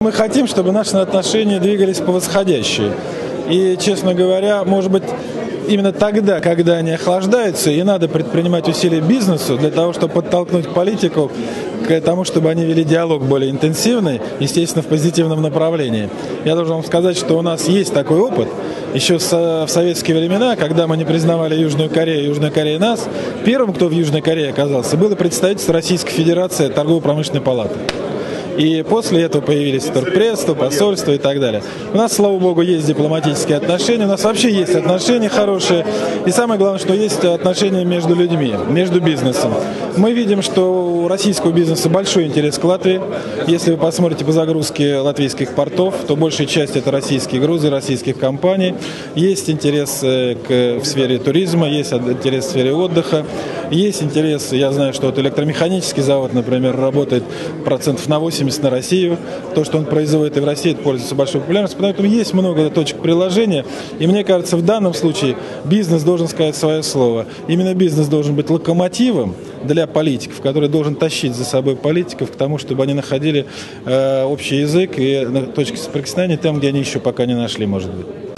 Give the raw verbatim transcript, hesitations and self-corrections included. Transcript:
Мы хотим, чтобы наши отношения двигались по восходящей. И, честно говоря, может быть, именно тогда, когда они охлаждаются, и надо предпринимать усилия бизнесу для того, чтобы подтолкнуть политику к тому, чтобы они вели диалог более интенсивный, естественно, в позитивном направлении. Я должен вам сказать, что у нас есть такой опыт. Еще в советские времена, когда мы не признавали Южную Корею, Южная Корея нас, первым, кто в Южной Корее оказался, было представительство Российской Федерации торгово-промышленной палаты. И после этого появились торгпредства, посольства и так далее. У нас, слава богу, есть дипломатические отношения, у нас вообще есть отношения хорошие. И самое главное, что есть отношения между людьми, между бизнесом. Мы видим, что у российского бизнеса большой интерес к Латвии. Если вы посмотрите по загрузке латвийских портов, то большая часть это российские грузы, российских компаний. Есть интерес к, в сфере туризма, есть интерес в сфере отдыха. Есть интерес, я знаю, что вот электромеханический завод, например, работает процентов на восемьдесят на Россию. То, что он производит и в России, это пользуется большой популярностью. Поэтому есть много точек приложения. И мне кажется, в данном случае бизнес должен сказать свое слово. Именно бизнес должен быть локомотивом для политиков, который должен тащить за собой политиков к тому, чтобы они находили э, общий язык и точки соприкосновения там, где они еще пока не нашли, может быть.